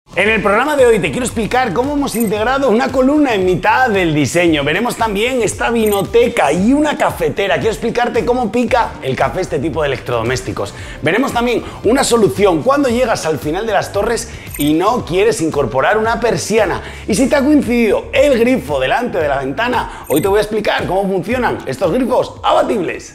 En el programa de hoy te quiero explicar cómo hemos integrado una columna en mitad del diseño. Veremos también esta vinoteca y una cafetera. Quiero explicarte cómo pica el café este tipo de electrodomésticos. Veremos también una solución cuando llegas al final de las torres y no quieres incorporar una persiana. Y si te ha coincidido el grifo delante de la ventana, hoy te voy a explicar cómo funcionan estos grifos abatibles.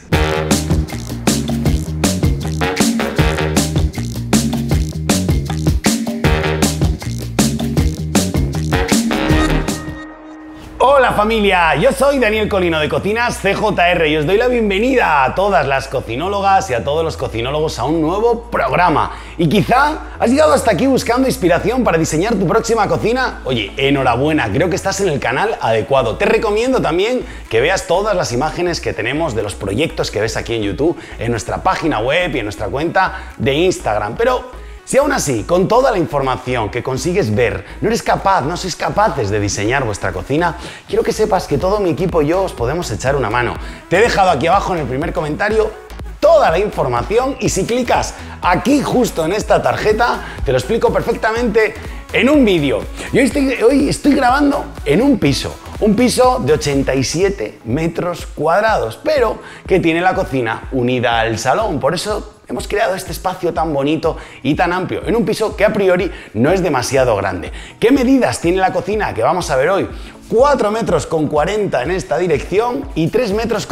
Hola familia, yo soy Daniel Colino de Cocinas CJR y os doy la bienvenida a todas las cocinólogas y a todos los cocinólogos a un nuevo programa. Y quizá has llegado hasta aquí buscando inspiración para diseñar tu próxima cocina. Oye, enhorabuena, creo que estás en el canal adecuado. Te recomiendo también que veas todas las imágenes que tenemos de los proyectos que ves aquí en YouTube, en nuestra página web y en nuestra cuenta de Instagram. Pero si aún así, con toda la información que consigues ver, no sois capaces de diseñar vuestra cocina, quiero que sepas que todo mi equipo y yo os podemos echar una mano. Te he dejado aquí abajo en el primer comentario toda la información y si clicas aquí justo en esta tarjeta, te lo explico perfectamente en un vídeo. Y hoy estoy grabando en un piso de 87 metros cuadrados, pero que tiene la cocina unida al salón. Por eso hemos creado este espacio tan bonito y tan amplio en un piso que a priori no es demasiado grande. ¿Qué medidas tiene la cocina que vamos a ver hoy? 4,40 metros en esta dirección y 3,50 metros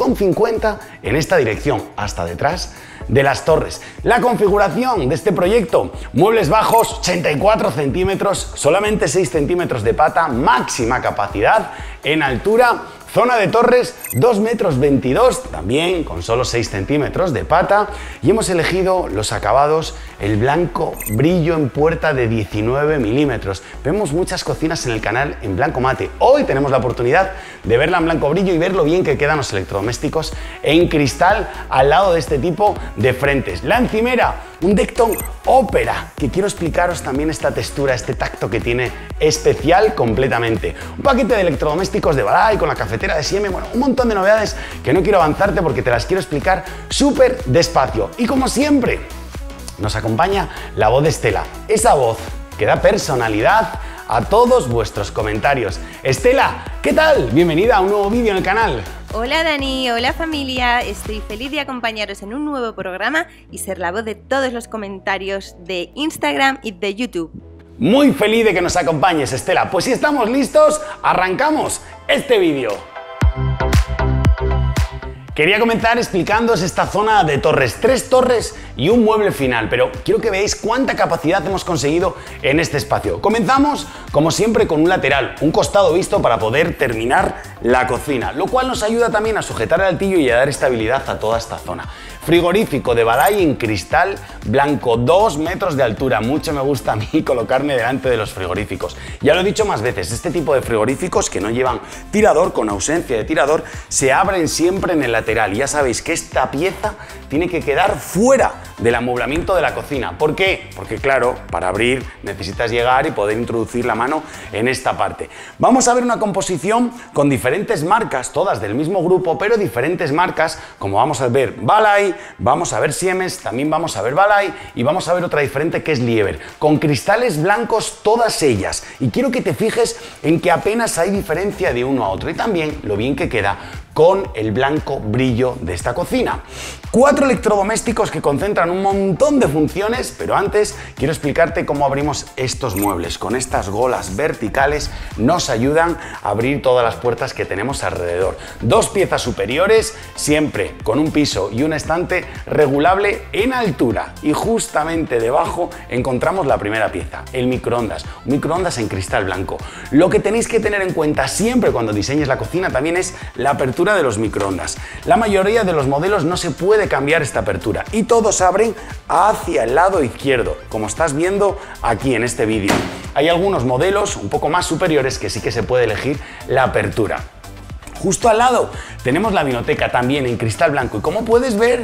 en esta dirección, hasta detrás de las torres. La configuración de este proyecto: muebles bajos 84 centímetros, solamente 6 centímetros de pata, máxima capacidad en altura. Zona de torres 2,22 metros, también con solo 6 centímetros de pata, y hemos elegido los acabados, el blanco brillo en puerta de 19 milímetros. Vemos muchas cocinas en el canal en blanco mate. Hoy tenemos la oportunidad de verla en blanco brillo y ver lo bien que quedan los electrodomésticos en cristal al lado de este tipo de frentes. La encimera, un Decton Opera, que quiero explicaros también esta textura, este tacto que tiene especial completamente. Un paquete de electrodomésticos de Balay con la cafetera de Siemens, bueno, un montón de novedades que no quiero avanzarte porque te las quiero explicar súper despacio. Y como siempre, nos acompaña la voz de Estela, esa voz que da personalidad a todos vuestros comentarios. Estela, ¿qué tal? Bienvenida a un nuevo vídeo en el canal. Hola Dani, hola familia, estoy feliz de acompañaros en un nuevo programa y ser la voz de todos los comentarios de Instagram y de YouTube. Muy feliz de que nos acompañes, Estela. Pues si estamos listos, arrancamos este vídeo. Quería comenzar explicándoos esta zona de torres, 3 torres y un mueble final, pero quiero que veáis cuánta capacidad hemos conseguido en este espacio. Comenzamos, como siempre, con un lateral, un costado visto para poder terminar la cocina, lo cual nos ayuda también a sujetar el altillo y a dar estabilidad a toda esta zona. Frigorífico de Balay en cristal blanco, 2 metros de altura. Mucho me gusta a mí colocarme delante de los frigoríficos. Ya lo he dicho más veces, este tipo de frigoríficos que no llevan tirador, con ausencia de tirador, se abren siempre en el lateral. Y ya sabéis que esta pieza tiene que quedar fuera del amueblamiento de la cocina. ¿Por qué? Porque claro, para abrir necesitas llegar y poder introducir la mano en esta parte. Vamos a ver una composición con diferentes marcas, todas del mismo grupo, pero diferentes marcas, como vamos a ver Balay, vamos a ver Siemens, también vamos a ver Balay y vamos a ver otra diferente que es Liebherr, con cristales blancos todas ellas. Y quiero que te fijes en que apenas hay diferencia de uno a otro y también lo bien que queda con el blanco brillo de esta cocina. 4 electrodomésticos que concentran un montón de funciones, pero antes quiero explicarte cómo abrimos estos muebles. Con estas golas verticales nos ayudan a abrir todas las puertas que tenemos alrededor. 2 piezas superiores, siempre con un piso y un estante regulable en altura. Y justamente debajo encontramos la primera pieza, el microondas. Un microondas en cristal blanco. Lo que tenéis que tener en cuenta siempre cuando diseñes la cocina también es la apertura de los microondas. La mayoría de los modelos no se puede cambiar esta apertura y todos abren hacia el lado izquierdo, como estás viendo aquí en este vídeo. Hay algunos modelos un poco más superiores que sí que se puede elegir la apertura. Justo al lado tenemos la vinoteca también en cristal blanco y como puedes ver,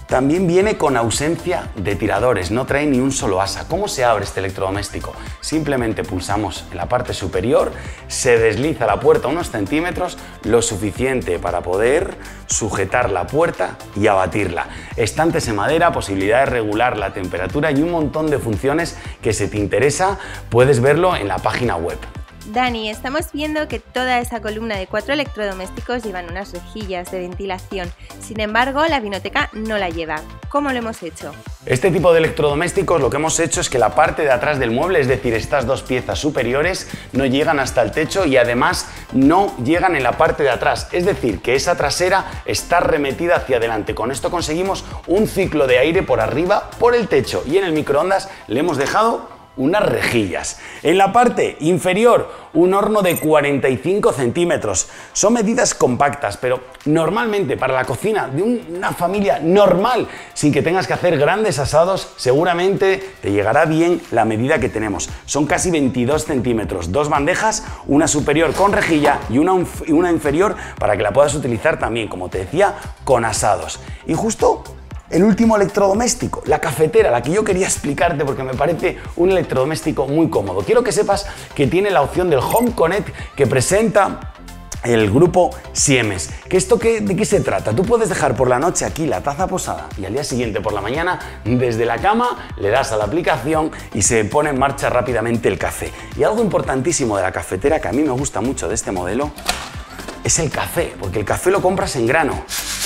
también viene con ausencia de tiradores, no trae ni un solo asa. ¿Cómo se abre este electrodoméstico? Simplemente pulsamos en la parte superior, se desliza la puerta unos centímetros, lo suficiente para poder sujetar la puerta y abatirla. Estantes en madera, posibilidad de regular la temperatura y un montón de funciones que, si te interesa, puedes verlo en la página web. Dani, estamos viendo que toda esa columna de 4 electrodomésticos llevan unas rejillas de ventilación. Sin embargo, la vinoteca no la lleva. ¿Cómo lo hemos hecho? Este tipo de electrodomésticos lo que hemos hecho es que la parte de atrás del mueble, es decir, estas dos piezas superiores, no llegan hasta el techo y además no llegan en la parte de atrás. Es decir, que esa trasera está remetida hacia adelante. Con esto conseguimos un ciclo de aire por arriba, por el techo, y en el microondas le hemos dejado unas rejillas. En la parte inferior, un horno de 45 centímetros. Son medidas compactas, pero normalmente para la cocina de una familia normal, sin que tengas que hacer grandes asados, seguramente te llegará bien la medida que tenemos. Son casi 22 centímetros. Dos bandejas, una superior con rejilla y una inferior para que la puedas utilizar también, como te decía, con asados. Y justo el último electrodoméstico, la cafetera, la que yo quería explicarte porque me parece un electrodoméstico muy cómodo. Quiero que sepas que tiene la opción del Home Connect que presenta el grupo Siemens. ¿De qué se trata? Tú puedes dejar por la noche aquí la taza posada y al día siguiente por la mañana, desde la cama, le das a la aplicación y se pone en marcha rápidamente el café. Y algo importantísimo de la cafetera que a mí me gusta mucho de este modelo es el café, porque el café lo compras en grano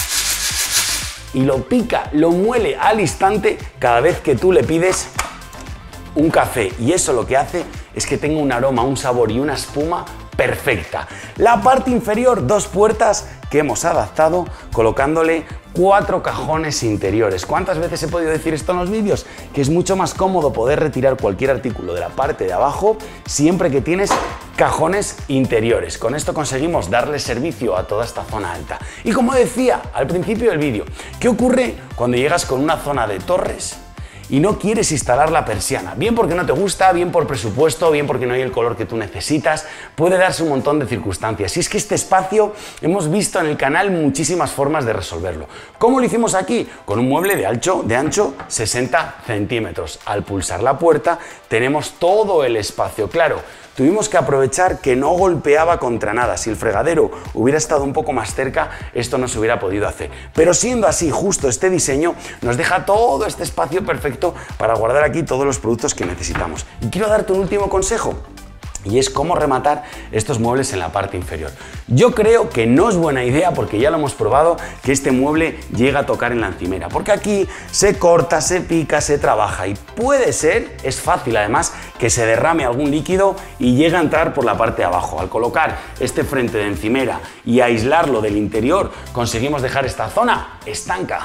y lo pica, lo muele al instante cada vez que tú le pides un café, y eso lo que hace es que tenga un aroma, un sabor y una espuma perfecta. La parte inferior, dos puertas que hemos adaptado colocándole 4 cajones interiores. ¿Cuántas veces he podido decir esto en los vídeos? Que es mucho más cómodo poder retirar cualquier artículo de la parte de abajo siempre que tienes cajones interiores. Con esto conseguimos darle servicio a toda esta zona alta. Y como decía al principio del vídeo, ¿qué ocurre cuando llegas con una zona de torres y no quieres instalar la persiana? Bien porque no te gusta, bien por presupuesto, bien porque no hay el color que tú necesitas. Puede darse un montón de circunstancias. Y es que este espacio hemos visto en el canal muchísimas formas de resolverlo. ¿Cómo lo hicimos aquí? Con un mueble de ancho 60 centímetros. Al pulsar la puerta tenemos todo el espacio. Claro, tuvimos que aprovechar que no golpeaba contra nada. Si el fregadero hubiera estado un poco más cerca, esto no se hubiera podido hacer. Pero siendo así, justo este diseño nos deja todo este espacio perfecto para guardar aquí todos los productos que necesitamos. Y quiero darte un último consejo, y es cómo rematar estos muebles en la parte inferior. Yo creo que no es buena idea, porque ya lo hemos probado, que este mueble llega a tocar en la encimera, porque aquí se corta, se pica, se trabaja y puede ser, es fácil además, que se derrame algún líquido y llegue a entrar por la parte de abajo. Al colocar este frente de encimera y aislarlo del interior, conseguimos dejar esta zona estanca.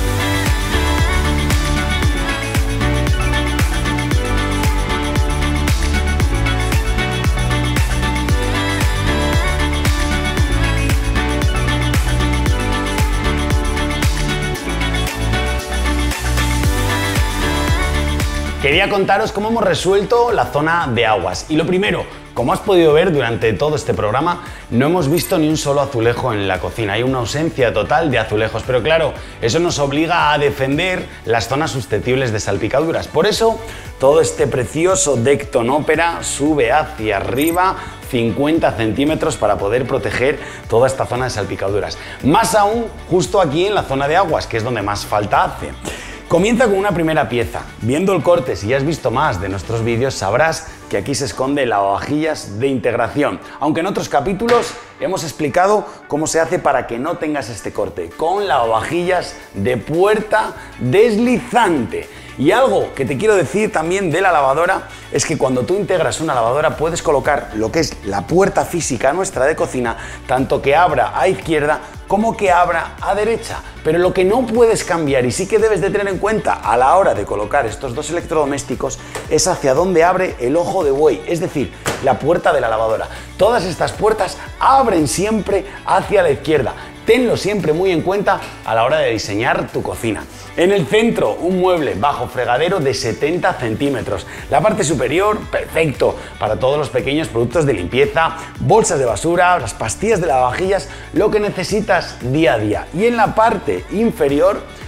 Quería contaros cómo hemos resuelto la zona de aguas. Y lo primero, como has podido ver durante todo este programa, no hemos visto ni un solo azulejo en la cocina. Hay una ausencia total de azulejos, pero claro, eso nos obliga a defender las zonas susceptibles de salpicaduras. Por eso, todo este precioso deck tonópera sube hacia arriba 50 centímetros para poder proteger toda esta zona de salpicaduras. Más aún, justo aquí en la zona de aguas, que es donde más falta hace. Comienza con una primera pieza. Viendo el corte, si ya has visto más de nuestros vídeos, sabrás que aquí se esconde el lavavajillas de integración. Aunque en otros capítulos hemos explicado cómo se hace para que no tengas este corte, con lavavajillas de puerta deslizante. Y algo que te quiero decir también de la lavadora es que cuando tú integras una lavadora puedes colocar lo que es la puerta física nuestra de cocina, tanto que abra a izquierda como que abra a derecha. Pero lo que no puedes cambiar y sí que debes de tener en cuenta a la hora de colocar estos dos electrodomésticos es hacia dónde abre el ojo de buey, es decir, la puerta de la lavadora. Todas estas puertas abren siempre hacia la izquierda. Tenlo siempre muy en cuenta a la hora de diseñar tu cocina. En el centro, un mueble bajo fregadero de 70 centímetros. La parte superior, perfecto para todos los pequeños productos de limpieza, bolsas de basura, las pastillas de lavavajillas, lo que necesitas día a día. Y en la parte inferior,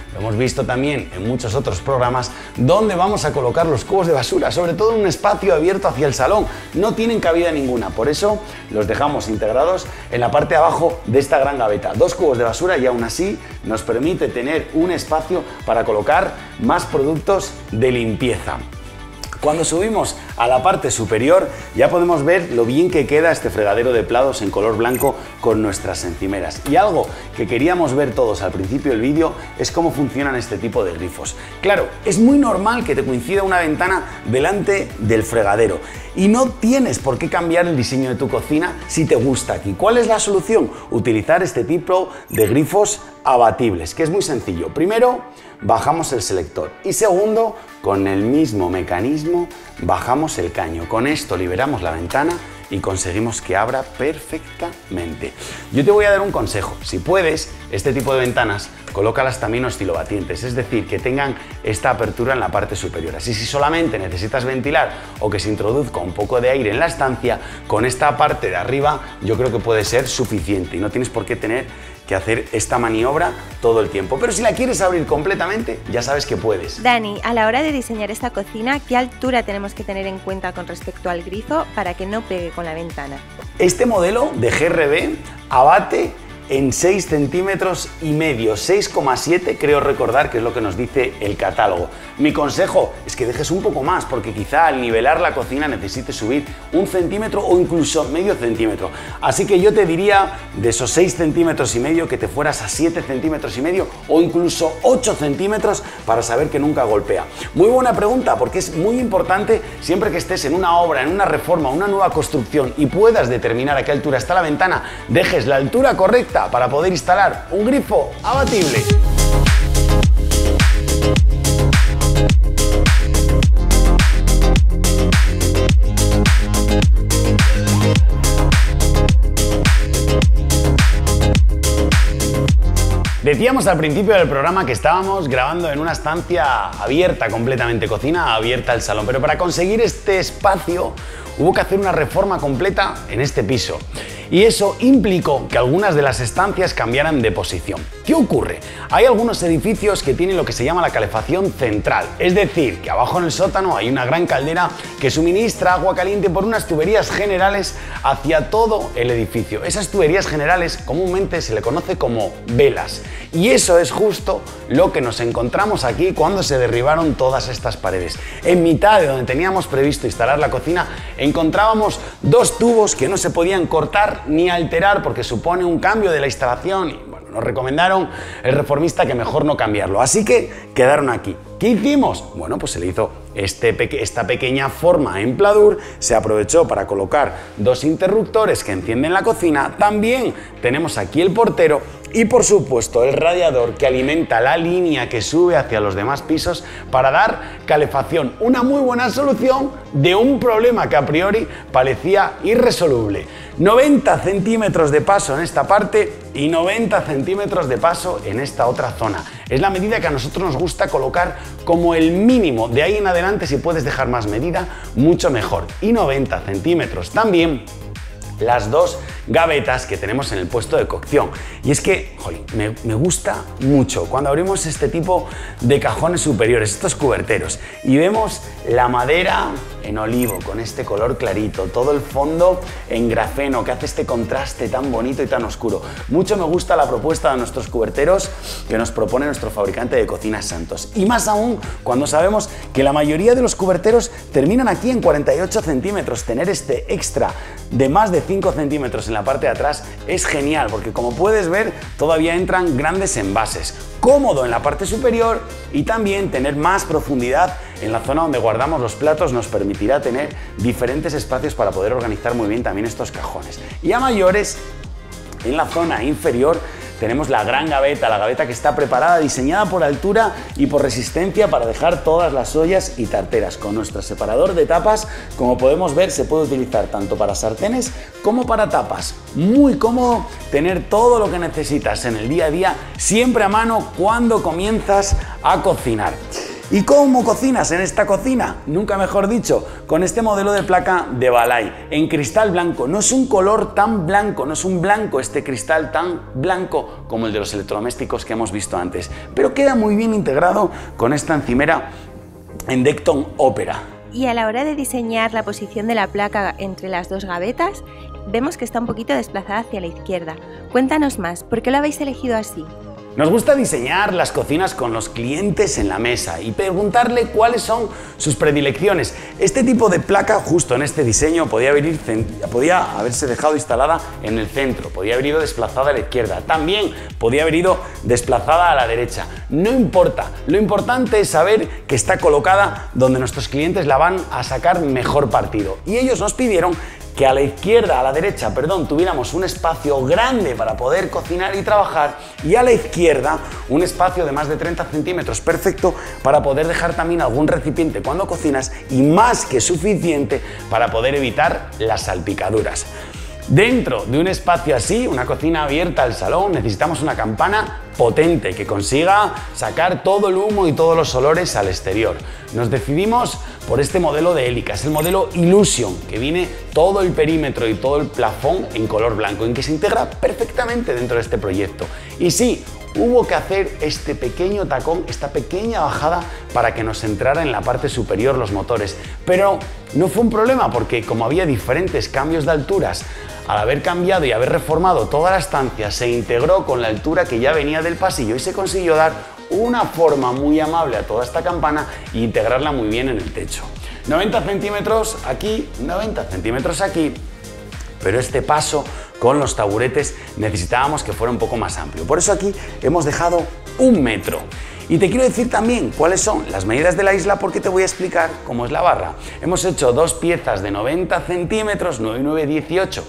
lo hemos visto también en muchos otros programas, dónde vamos a colocar los cubos de basura, sobre todo en un espacio abierto hacia el salón. No tienen cabida ninguna, por eso los dejamos integrados en la parte de abajo de esta gran gaveta. 2 cubos de basura y aún así nos permite tener un espacio para colocar más productos de limpieza. Cuando subimos a la parte superior ya podemos ver lo bien que queda este fregadero de platos en color blanco con nuestras encimeras. Y algo que queríamos ver todos al principio del vídeo es cómo funcionan este tipo de grifos. Claro, es muy normal que te coincida una ventana delante del fregadero y no tienes por qué cambiar el diseño de tu cocina si te gusta aquí. ¿Cuál es la solución? Utilizar este tipo de grifos abatibles, que es muy sencillo. Primero, bajamos el selector y segundo, con el mismo mecanismo bajamos el caño. Con esto liberamos la ventana y conseguimos que abra perfectamente. Yo te voy a dar un consejo. Si puedes, este tipo de ventanas, colócalas también oscilobatientes, es decir, que tengan esta apertura en la parte superior. Así, si solamente necesitas ventilar o que se introduzca un poco de aire en la estancia, con esta parte de arriba yo creo que puede ser suficiente y no tienes por qué tener que hacer esta maniobra todo el tiempo. Pero si la quieres abrir completamente, ya sabes que puedes. Dani, a la hora de diseñar esta cocina, ¿qué altura tenemos que tener en cuenta con respecto al grifo para que no pegue con la ventana? Este modelo de GRB abate en 6,5 centímetros, 6,7 creo recordar que es lo que nos dice el catálogo. Mi consejo es que dejes un poco más porque quizá al nivelar la cocina necesites subir 1 centímetro o incluso medio centímetro. Así que yo te diría de esos 6,5 centímetros que te fueras a 7,5 centímetros o incluso 8 centímetros para saber que nunca golpea. Muy buena pregunta porque es muy importante siempre que estés en una obra, en una reforma, una nueva construcción y puedas determinar a qué altura está la ventana, dejes la altura correcta para poder instalar un grifo abatible. Decíamos al principio del programa que estábamos grabando en una estancia abierta, completamente cocina abierta al salón, pero para conseguir este espacio hubo que hacer una reforma completa en este piso. Y eso implicó que algunas de las estancias cambiaran de posición. ¿Qué ocurre? Hay algunos edificios que tienen lo que se llama la calefacción central, es decir, que abajo en el sótano hay una gran caldera que suministra agua caliente por unas tuberías generales hacia todo el edificio. Esas tuberías generales comúnmente se le conoce como velas. Y eso es justo lo que nos encontramos aquí cuando se derribaron todas estas paredes. En mitad de donde teníamos previsto instalar la cocina encontrábamos 2 tubos que no se podían cortar ni alterar porque supone un cambio de la instalación y bueno, nos recomendaron el reformista que mejor no cambiarlo, así que quedaron aquí. ¿Qué hicimos? Bueno, pues se le hizo esta pequeña forma en pladur, se aprovechó para colocar 2 interruptores que encienden la cocina, también tenemos aquí el portero y por supuesto el radiador que alimenta la línea que sube hacia los demás pisos para dar calefacción. Una muy buena solución de un problema que a priori parecía irresoluble. 90 centímetros de paso en esta parte y 90 centímetros de paso en esta otra zona. Es la medida que a nosotros nos gusta colocar como el mínimo. De ahí en adelante, si puedes dejar más medida, mucho mejor. Y 90 centímetros también las 2 gavetas que tenemos en el puesto de cocción. Y es que, jolín, me gusta mucho cuando abrimos este tipo de cajones superiores, estos cuberteros, y vemos la madera en olivo con este color clarito, todo el fondo en grafeno que hace este contraste tan bonito y tan oscuro. Mucho me gusta la propuesta de nuestros cuberteros que nos propone nuestro fabricante de cocinas Santos. Y más aún cuando sabemos que la mayoría de los cuberteros terminan aquí en 48 centímetros. Tener este extra de más de 5 centímetros en la parte de atrás es genial porque, como puedes ver, todavía entran grandes envases. Cómodo en la parte superior y también tener más profundidad en la zona donde guardamos los platos nos permitirá tener diferentes espacios para poder organizar muy bien también estos cajones. Y a mayores, en la zona inferior tenemos la gran gaveta, la gaveta que está preparada, diseñada por altura y por resistencia para dejar todas las ollas y tarteras. Con nuestro separador de tapas, como podemos ver, se puede utilizar tanto para sartenes como para tapas. Muy cómodo tener todo lo que necesitas en el día a día, siempre a mano cuando comienzas a cocinar. ¿Y cómo cocinas en esta cocina? Nunca mejor dicho, con este modelo de placa de Balay, en cristal blanco. No es un color tan blanco, no es un blanco este cristal tan blanco como el de los electrodomésticos que hemos visto antes, pero queda muy bien integrado con esta encimera en Decton Opera. Y a la hora de diseñar la posición de la placa entre las dos gavetas, vemos que está un poquito desplazada hacia la izquierda. Cuéntanos más, ¿por qué lo habéis elegido así? Nos gusta diseñar las cocinas con los clientes en la mesa y preguntarle cuáles son sus predilecciones. Este tipo de placa, justo en este diseño, podía haberse dejado instalada en el centro, podía haber ido desplazada a la izquierda, también podía haber ido desplazada a la derecha. No importa, lo importante es saber que está colocada donde nuestros clientes la van a sacar mejor partido. Y ellos nos pidieron que a la izquierda, a la derecha, perdón, tuviéramos un espacio grande para poder cocinar y trabajar, y a la izquierda un espacio de más de 30 centímetros perfecto para poder dejar también algún recipiente cuando cocinas, y más que suficiente para poder evitar las salpicaduras. Dentro de un espacio así, una cocina abierta al salón, necesitamos una campana potente que consiga sacar todo el humo y todos los olores al exterior. Nos decidimos por este modelo de Elica, es el modelo Illusion, que viene todo el perímetro y todo el plafón en color blanco, en que se integra perfectamente dentro de este proyecto. Y sí, hubo que hacer este pequeño tacón, esta pequeña bajada para que nos entrara en la parte superior los motores, pero no fue un problema porque como había diferentes cambios de alturas, al haber cambiado y haber reformado toda la estancia, se integró con la altura que ya venía del pasillo y se consiguió dar una forma muy amable a toda esta campana e integrarla muy bien en el techo. 90 centímetros aquí, 90 centímetros aquí, pero este paso con los taburetes necesitábamos que fuera un poco más amplio. Por eso aquí hemos dejado 1 metro. Y te quiero decir también cuáles son las medidas de la isla porque te voy a explicar cómo es la barra. Hemos hecho 2 piezas de 90 centímetros, 9 y 9, 18,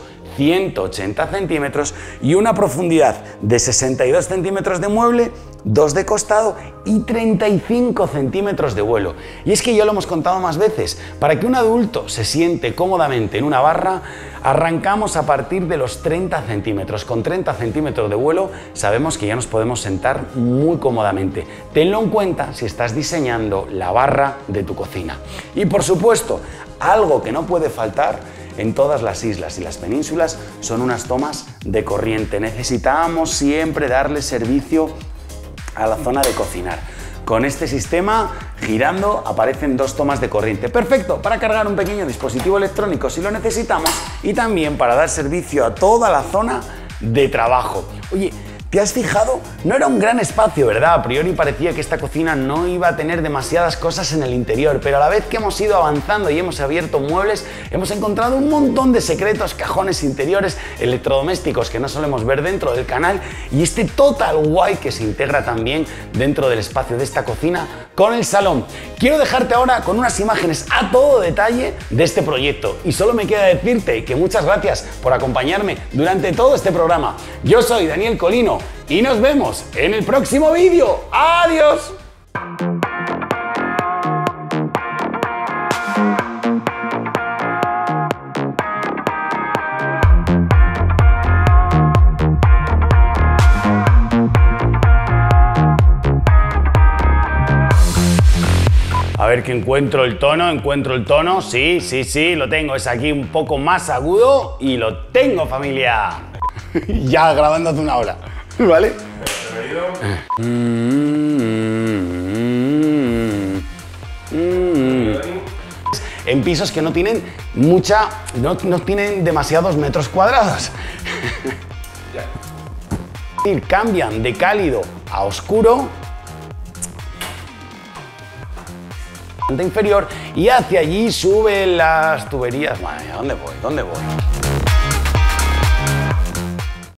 180 centímetros y una profundidad de 62 centímetros de mueble, 2 de costado y 35 centímetros de vuelo. Y es que ya lo hemos contado más veces, para que un adulto se siente cómodamente en una barra, arrancamos a partir de los 30 centímetros. Con 30 centímetros de vuelo sabemos que ya nos podemos sentar muy cómodamente. Tenlo en cuenta si estás diseñando la barra de tu cocina. Y por supuesto, algo que no puede faltar en todas las islas y las penínsulas son unas tomas de corriente. Necesitamos siempre darle servicio a la zona de cocinar. Con este sistema, girando, aparecen 2 tomas de corriente. Perfecto para cargar un pequeño dispositivo electrónico si lo necesitamos y también para dar servicio a toda la zona de trabajo. Oye, ¿te has fijado? No era un gran espacio, ¿verdad? A priori parecía que esta cocina no iba a tener demasiadas cosas en el interior, pero a la vez que hemos ido avanzando y hemos abierto muebles, hemos encontrado un montón de secretos, cajones interiores, electrodomésticos que no solemos ver dentro del canal y este Total White que se integra también dentro del espacio de esta cocina con el salón. Quiero dejarte ahora con unas imágenes a todo detalle de este proyecto y solo me queda decirte que muchas gracias por acompañarme durante todo este programa. Yo soy Daniel Colino y nos vemos en el próximo vídeo. ¡Adiós! A ver que encuentro el tono, sí, lo tengo, es aquí un poco más agudo y lo tengo, familia. Ya grabando hace 1 hora, ¿vale? En pisos que no tienen no tienen demasiados metros cuadrados. Cambian de cálido a oscuro, inferior, y hacia allí suben las tuberías. Madre mía, ¿dónde voy?